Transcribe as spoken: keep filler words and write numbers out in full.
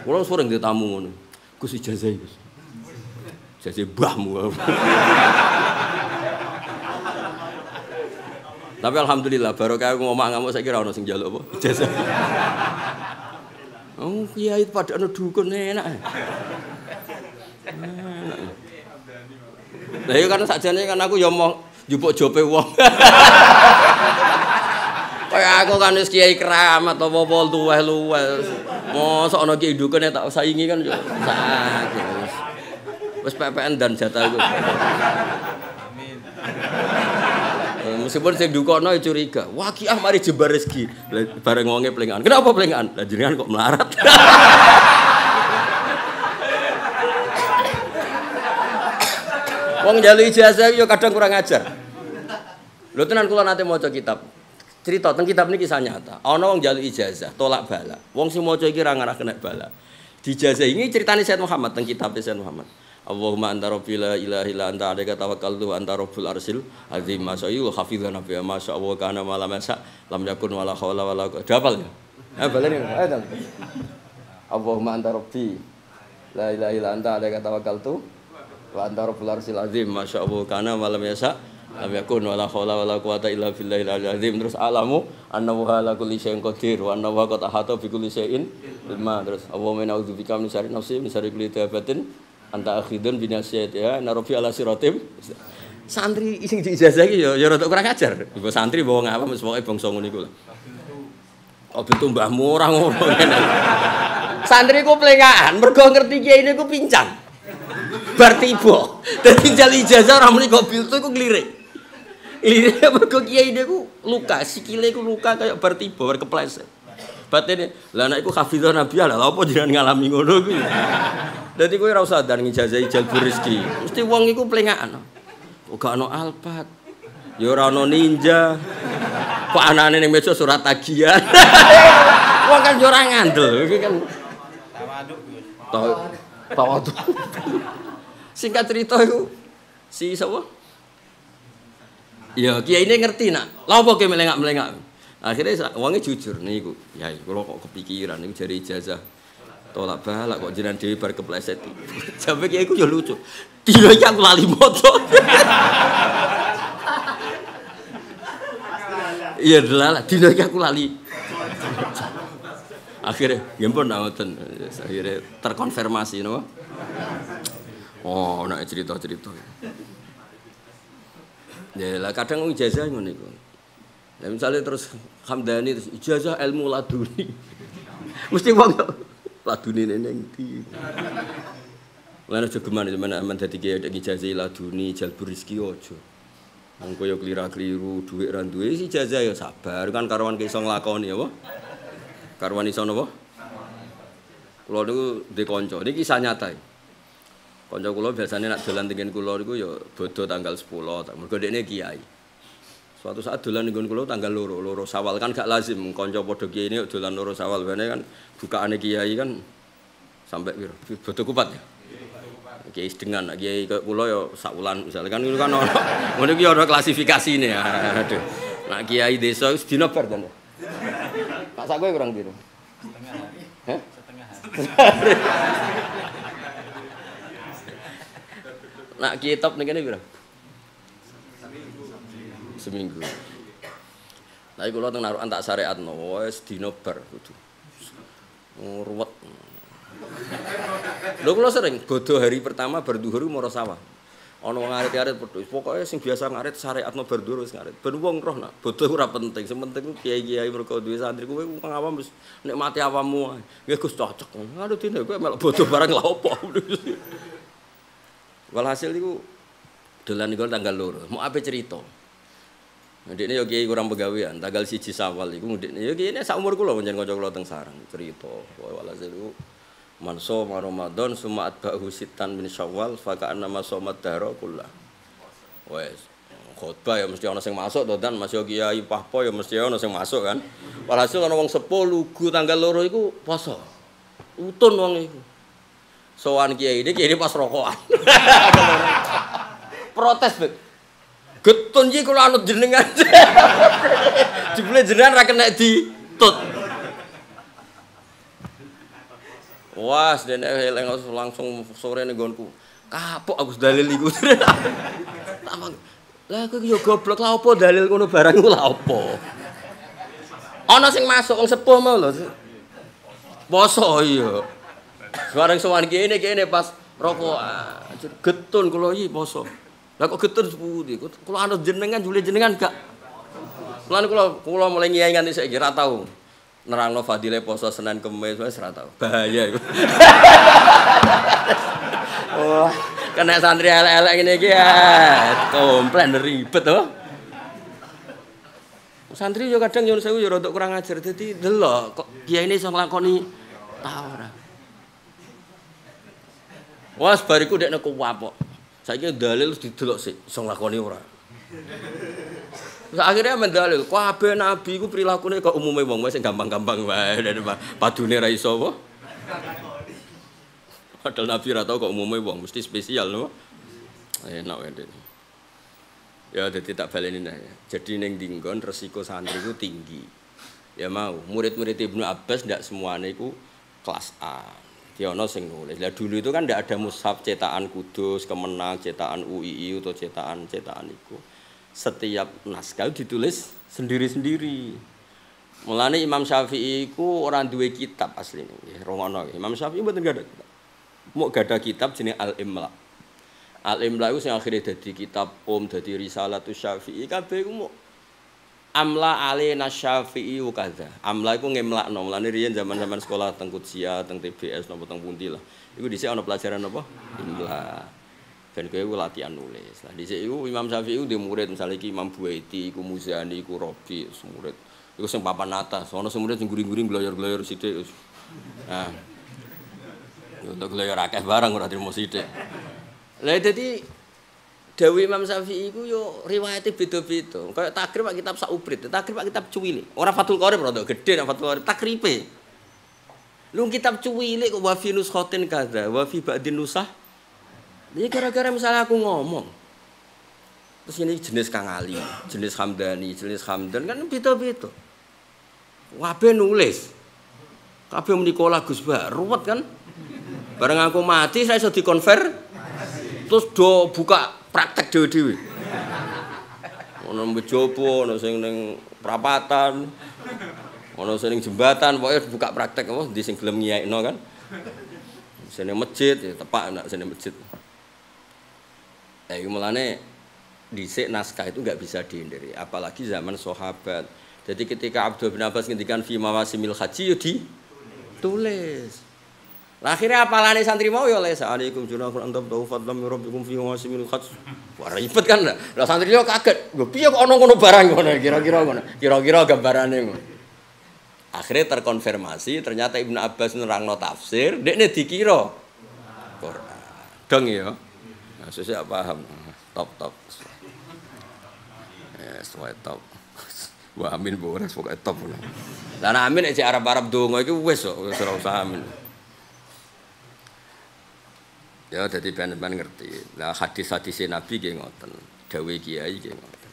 Kula sering ditamu ngono. Gus ijazah Gus. Ijazah mbahmu. Tapi alhamdulillah barokah aku ngomong ngamuk saiki ora ono sing njaluk apa ijazah. Oh kiai pada ana dukun enak. Lah iya kan sakjane kan aku ya mau njupuk jope wong. Kaya aku kan wis kiai keramat apa-apa luweh-luweh. Mosok ana kiai dukun tak saingi kan yo sakit. Wis P P N dan jatah iku. Amin. Meskipun sing dukono curiga, wah ki ah mari jembar rezeki. Bareng wonge plengan. Kenapa plengan? Lah jenengan kok melarat. Wong njaluk ijazah yo kadang kurang ajar. Lho tenan kula nate maca kitab. Cerita teng kitab niki kisah nyata. Ana wong njaluk ijazah, tolak bala. Wong sing maca iki ra ngarah kena bala. Dijazah ini ceritane Sayyid Muhammad teng kitab Sayyid Muhammad. Allahumma anta rabbi la ilaha illa anta alaika tawakkaltu wa anta rabbul arsil azim masyaallah hafizana fi ma sha Allah kana ma lam yasha lam yakun wala haula wala quwwata hafal ya eh baleni ayo Allahumma anta rabbi la ilaha illa anta alaika tawakkaltu wa anta rabbul arsil azim masya Allah kana ma lam yasha lam yakun wala haula wala quwwata illa billahil azim. Terus alamu annahu ala kulli syai'in qadir wa annahu qad ahata bi kulli syai'in ilma. Terus Allahumma na'udzubika min syarri nafsi min syarri kulli dabatin anta akhidun binasiyat ya narofi ala siratim. Santri sing diijazah iki ya ya rada kurang ajar. Ibu santri bawa ngapa wis pokoke bangsa ngono iku lho. Kok bentuk mbahmu ora ngono ngene. Santri ku plengaan mergo ngerti kiai niku pincang. Bar tiba. Dadi jal ijazah ora muni kok biltu iku nglirik. Lirik mergo kiai niku luka, sikile iku luka kaya bar tiba, bar kepleset. Batene, lah nek iku hafizah Nabi lah apa jenengan ngalami ngono kuwi. Dadi kowe ora usah dan ngijazahi jalbur rezeki. Mesti wong iku plengaan. Kok gak ono alpat. Ya ora ono ninja. Kok anane ning meja surat tagihan. Wong kan yo ora ngandel. Iki kan tawaduk. Tawaduk. Singkat cerita iku si sapa? Ya kiai ini ngerti nak. Lha apa ki melengak-melengak. Akhirnya wonge jujur niku. Ya kula kok kepikiran niku jare ijazah. Tolak balak kok jenengan dhewe bar kepleset. Sampe kiai ku yo lucu. Dino iki aku lali moto. Iya delalah dino iki aku lali. Akhirnya nggih pun ngoten. Akhirnya terkonfirmasi napa? Oh, nek cerita-cerita. Ya lah kadang ijazah ngono iku. Lah misale terus Hamdani terus ijazah ilmu laduni. Mesti wong laduni neng ndi. Lan aja geman sampeyan aman dadi kiai nek ijazah laduni jalbur rezeki aja. Wong kaya klira-kliru dhuwit ra duwe ijazah ya sabar kan karuan iso nglakoni apa? Karuan iso napa? Kula niku ndek kanca, niki kisah nyata. Kanca kula biasane nek dolan tenggen kula niku ya bodho tanggal sepuluh, mergo dekne kiai. Suatu saat dolan nggon kula tanggal loro, loro Sawal kan gak lazim kanca padha kiai ini dolan loro Sawal bene kan bukaane kiai kan sampai piro? Bodho kupat ya. Kiai sedengan kiai kula ya sak wulan misale kan niku kan ono. Ngono iki ono klasifikasine ya. Aduh. Nek kiai desa wis dina bar to. Pak sak kowe kurang piro? Setengah. Heh? Setengah. Nak kiai top ning kene piro? Seminggu. Lah iku kula teng narukan tak syariatno, wis dina bar kudu. Ruwet. Lho kula sering bodho hari pertama bar dhuwur mara sawah. Ana wong ngarit-arit pedhus, pokoke sing biasa ngarit syariatno bar dhuwur wis ngarit. Ben wong roh nak bodho ora penting, sing penting ku kiai-kiai mergo duwe santri kowe wong awam wis nikmati awammu ae. Nggih Gus cocok. Aduh dene kowe melok bodho barang lha opo. Walhasil iku dolan niku tanggal loro, mau ape cerita. Ndekne yo kiai kurang pegawean, tanggal siji Sawal iku ndekne yo kiai sak umur kula pancen kanca kula teng sarang cerita. Walhasil iku manso Ramadan summa atba'hu sitan min Syawal fa ka'anna masomat dahra kullah. Wes khotbah ya mesti ana sing masuk to dan masih kiai pahpo ya mesti ana sing masuk kan. Walhasil ana wong sepuh lugu tanggal loro iku poso. Utun wong iku. Sowan kiai iki kiai pas rokokan. Protes, Bek. Getun iki kula anut jenengan. Jebule jenengan ra kena ditut. Wah, dene eling langsung sore ning nggonku. Kapok aku dalil iku. Lah kowe yo goblok lah opo dalil ngono barang iku lah opo. Ana sing masuk wong sepuh mau lho. Poso iya. Bareng sowan kene kene pas rokokan. Getun kula iki poso. Lah kok getun sepundi? Kula anut jenengan jule jenengan gak. Lan kula kula mulai ngiyai nganti saiki ra tau nerangno fadile poso Senin Kamis wis ra tau. Bahaya iku. Wah, kena santri elek-elek ngene iki ya. Komplain ribet to. Santri yo kadang nyuwun sewu yo rada kurang ajar dadi delok kok kiai ini iso nglakoni ta ora. Wes bariku dekne kuwapok. Saiki dalil didelok sik iso nglakoni ora. Terus akhirnya mendalil, kabeh nabi ku prilakune kok umume wong wis gampang-gampang wae padune ra iso apa. Padahal nabi ra tau kok umume wong mesti spesial lho. Enak wae. Ya dadi tak baleni nah ya. Jadi ning dinggon resiko santri ku tinggi. Ya mau, murid-murid Ibnu Abbas ndak semuanya iku kelas A. Dia ono sing nulis. Lah dulu itu kan ndak ada mushaf cetakan Kudus, Kemenang, cetakan U I I atau cetakan-cetakan iku. Setiap naskah ditulis sendiri-sendiri. Mulane Imam Syafi'i iku ora duwe kitab asline nggih, rongono. Imam Syafi'i mboten gadah kitab. Mok gadah kitab jenenge Al-Imla. Al-Imla itu sing akhire dadi kitab Om, dadi Risalatus Syafi'i kabeh iku mok Amla alaina Syafi'i kadza. Amla iku ngemlakno. Mulane riyen zaman-zaman sekolah teng Kutsia, teng T B S napa teng pundi lah. Iku dhisik ana pelajaran apa? Imla. Ben kowe iku latihan nulis. Lah dhisik iku Imam Syafi'i ku ndek murid misale iki Imam Buaiti, iku Muzani, iku Rabi, murid. Iku sing papan atas. Ana sing murid sing guring-guring gloyor-gloyor sithik. Nah. Yo tok gloyor akeh barang ora trimo sithik. Lah dadi Dawi Imam Syafi'i iku yo riwayate beda-beda. Kayak takrib Pak kitab saubrit, takrib Pak kitab cuwili. Ora Fathul Qorib rada gedhe nek Fathul Qorib takripe. Lu kitab cuwili kok wa fi nuskhatin kadza, wa fi ba'din nusah. Iki gara-gara misalnya aku ngomong. Terus ini jenis Kang Ali, jenis Hamdani, jenis Hamdan kan beda-beda. Kabeh nulis. Kabeh menika Gus Ba, ruwet kan? Bareng aku mati saya iso dikonver. Terus do buka praktek dhewe-dhewe. Ono mbejobo, ono sing ning prapatan, ono sing ning jembatan, pokoke buka praktek apa ndi sing gelem ngiyaikno kan. Sing ning masjid ya tepak nek sing ning masjid. Eh mulane dhisik naskah itu enggak bisa dihindari, apalagi zaman sahabat. Jadi ketika Abdul bin Abbas ngendikan fi mawasimil haji yo ditulis. Lah akhirnya apalane santri mau ya les alaikum junahun antum tau fadlam rabbikum fi wasimil khats. Wah ribet kan. Lah santri yo kaget. Lho piye kok ono ngono barang ngono kira-kira ngono. Kira-kira gambarane ngono. Akhirnya terkonfirmasi ternyata Ibnu Abbas nerangno tafsir, dekne dikira Quran. Dong ya. Nah, sesuk paham. Top top. Yes, white top. Wah amin bo ora pokoke top ngono. Lah amin nek Arab-Arab donga iki wis kok wis ora usah amin. Ya, jadi ben-ben ngerti. Lah hadis-hadis Nabi nggih ngoten, dawuh kiai nggih ngoten.